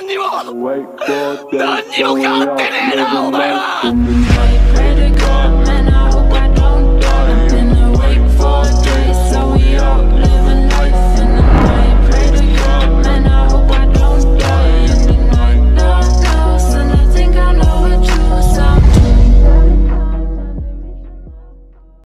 何にも変わってねえなお前は。